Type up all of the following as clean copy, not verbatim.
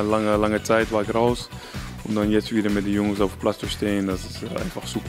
lange Zeit war ich raus. Und dann jetzt wieder mit den Jungs auf dem Platz zu stehen, das ist einfach super.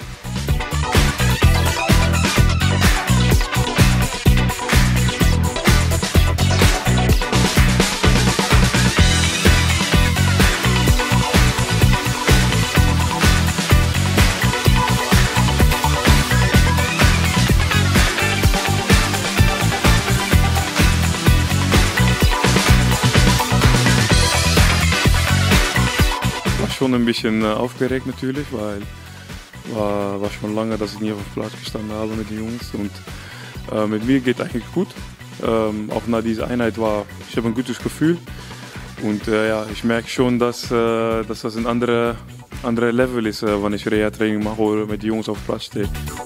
Schon ein bisschen aufgeregt natürlich, weil war schon lange, dass ich nie auf dem Platz gestanden habe mit den Jungs und mit mir geht eigentlich gut. Auch nach dieser Einheit ich habe ein gutes Gefühl und ja, ich merke schon, dass das ein anderer Level ist, wenn ich Reha-Training mache oder mit den Jungs auf dem Platz stehe.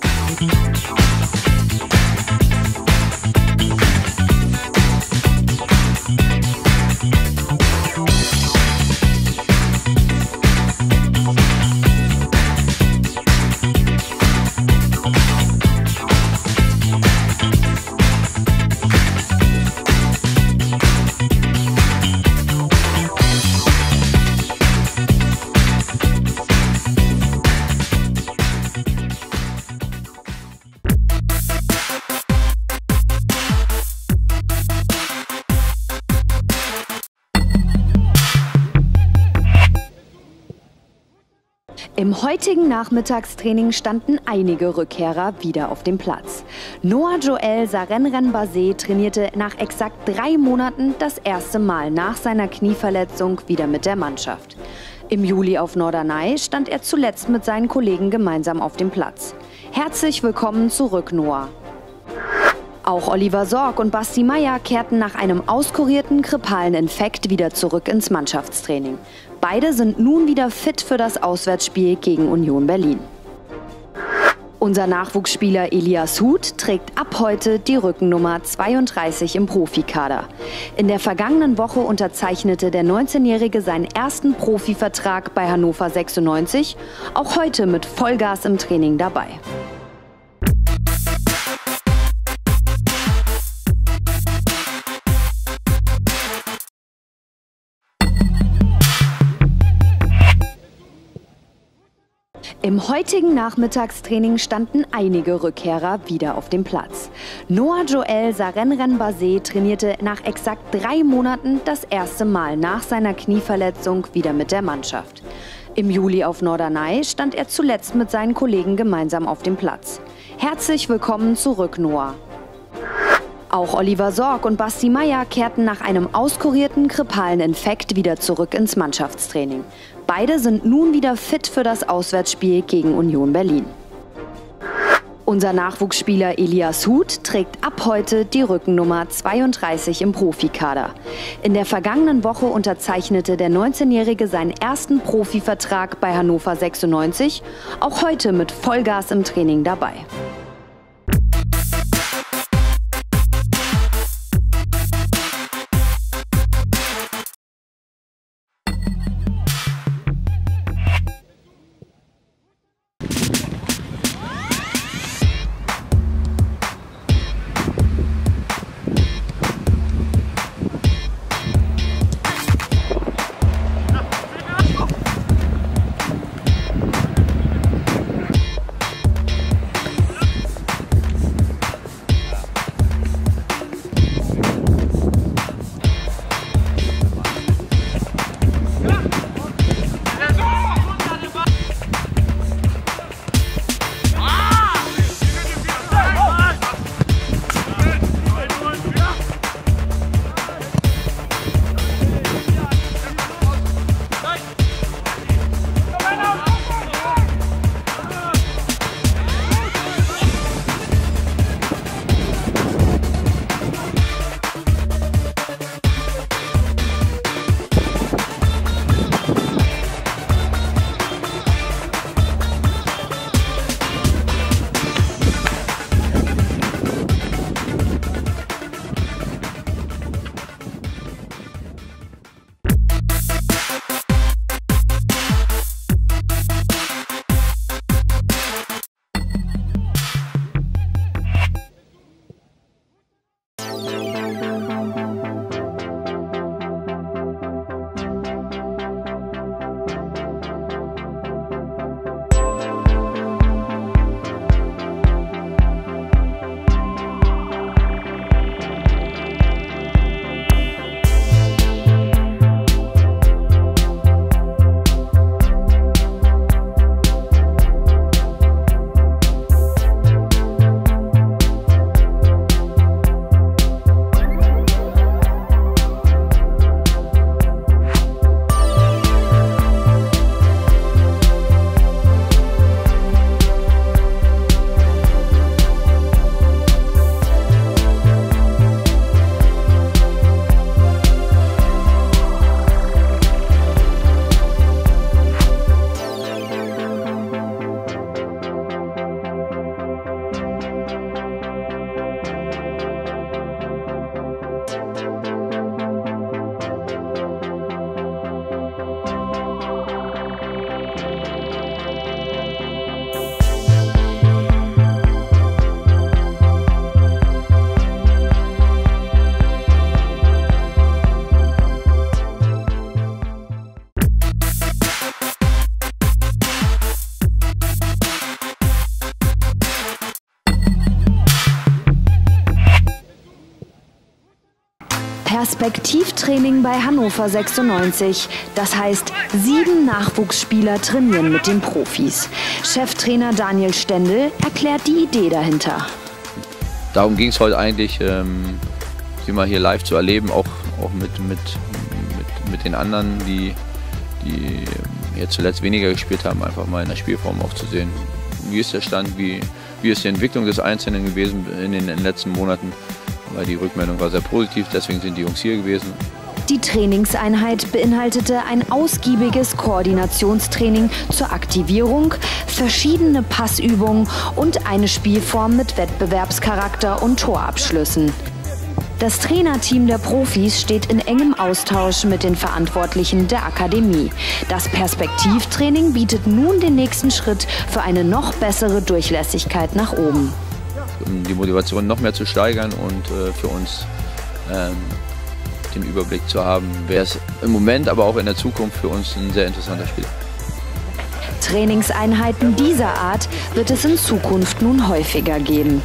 Im heutigen Nachmittagstraining standen einige Rückkehrer wieder auf dem Platz. Noah Joel Sarenren-Basé trainierte nach exakt 3 Monaten das erste Mal nach seiner Knieverletzung wieder mit der Mannschaft. Im Juli auf Norderney stand er zuletzt mit seinen Kollegen gemeinsam auf dem Platz. Herzlich willkommen zurück, Noah. Auch Oliver Sorg und Basti Meier kehrten nach einem auskurierten grippalen Infekt wieder zurück ins Mannschaftstraining. Beide sind nun wieder fit für das Auswärtsspiel gegen Union Berlin. Unser Nachwuchsspieler Elias Huth trägt ab heute die Rückennummer 32 im Profikader. In der vergangenen Woche unterzeichnete der 19-Jährige seinen ersten Profivertrag bei Hannover 96, auch heute mit Vollgas im Training dabei. Im heutigen Nachmittagstraining standen einige Rückkehrer wieder auf dem Platz. Noah Joel Sarenren-Basé trainierte nach exakt 3 Monaten das erste Mal nach seiner Knieverletzung wieder mit der Mannschaft. Im Juli auf Norderney stand er zuletzt mit seinen Kollegen gemeinsam auf dem Platz. Herzlich willkommen zurück, Noah. Auch Oliver Sorg und Basti Meier kehrten nach einem auskurierten grippalen Infekt wieder zurück ins Mannschaftstraining. Beide sind nun wieder fit für das Auswärtsspiel gegen Union Berlin. Unser Nachwuchsspieler Elias Huth trägt ab heute die Rückennummer 32 im Profikader. In der vergangenen Woche unterzeichnete der 19-Jährige seinen ersten Profivertrag bei Hannover 96, auch heute mit Vollgas im Training dabei. Perspektivtraining bei Hannover 96. Das heißt, 7 Nachwuchsspieler trainieren mit den Profis. Cheftrainer Daniel Stendel erklärt die Idee dahinter. Darum ging es heute eigentlich, sie mal hier live zu erleben, auch mit den anderen, die jetzt zuletzt weniger gespielt haben, einfach mal in der Spielform auch zu sehen. Wie ist der Stand, wie ist die Entwicklung des Einzelnen gewesen in den letzten Monaten, weil die Rückmeldung war sehr positiv, deswegen sind die Jungs hier gewesen. Die Trainingseinheit beinhaltete ein ausgiebiges Koordinationstraining zur Aktivierung, verschiedene Passübungen und eine Spielform mit Wettbewerbscharakter und Torabschlüssen. Das Trainerteam der Profis steht in engem Austausch mit den Verantwortlichen der Akademie. Das Perspektivtraining bietet nun den nächsten Schritt für eine noch bessere Durchlässigkeit nach oben. Um die Motivation noch mehr zu steigern und für uns den Überblick zu haben, wäre es im Moment, aber auch in der Zukunft für uns ein sehr interessanter Spiel. Trainingseinheiten dieser Art wird es in Zukunft nun häufiger geben.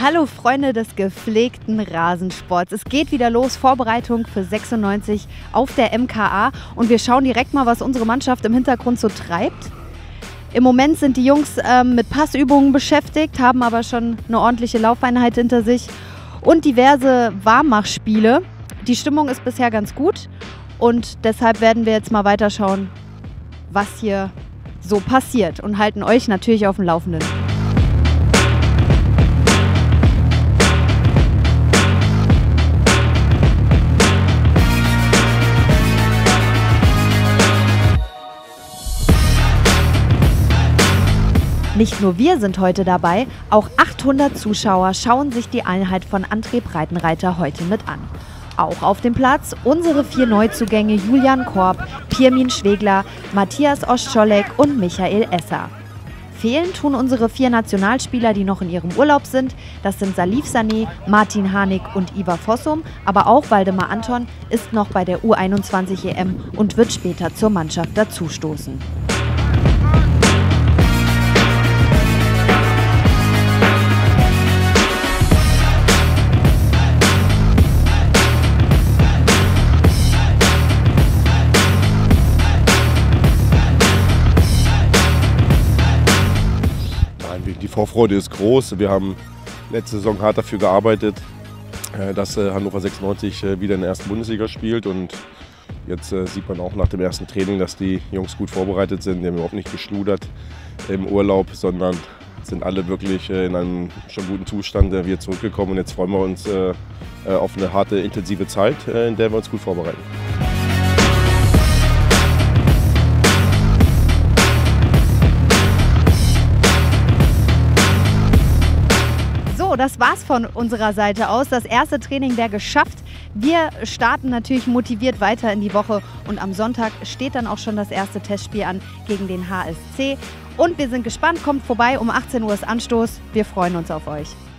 Hallo Freunde des gepflegten Rasensports. Es geht wieder los, Vorbereitung für 96 auf der MKA und wir schauen direkt mal, was unsere Mannschaft im Hintergrund so treibt. Im Moment sind die Jungs mit Passübungen beschäftigt, haben aber schon eine ordentliche Laufeinheit hinter sich und diverse Warmmachspiele. Die Stimmung ist bisher ganz gut und deshalb werden wir jetzt mal weiterschauen, was hier so passiert und halten euch natürlich auf dem Laufenden. Nicht nur wir sind heute dabei, auch 800 Zuschauer schauen sich die Einheit von André Breitenreiter heute mit an. Auch auf dem Platz unsere 4 Neuzugänge Julian Korb, Pirmin Schwegler, Matthias Oscholek und Michael Esser. Fehlen tun unsere 4 Nationalspieler, die noch in ihrem Urlaub sind. Das sind Salif Sané, Martin Harnik und Ivar Fossum, aber auch Waldemar Anton ist noch bei der U21 EM und wird später zur Mannschaft dazustoßen. Die Vorfreude ist groß. Wir haben letzte Saison hart dafür gearbeitet, dass Hannover 96 wieder in der ersten Bundesliga spielt. Und jetzt sieht man auch nach dem ersten Training, dass die Jungs gut vorbereitet sind. Die haben überhaupt nicht geschludert im Urlaub, sondern sind alle wirklich in einem schon guten Zustand wieder zurückgekommen. Und jetzt freuen wir uns auf eine harte, intensive Zeit, in der wir uns gut vorbereiten. Das war's von unserer Seite aus. Das erste Training wäre geschafft. Wir starten natürlich motiviert weiter in die Woche und am Sonntag steht dann auch schon das erste Testspiel an gegen den HSC. Und wir sind gespannt, kommt vorbei, um 18 Uhr ist Anstoß. Wir freuen uns auf euch.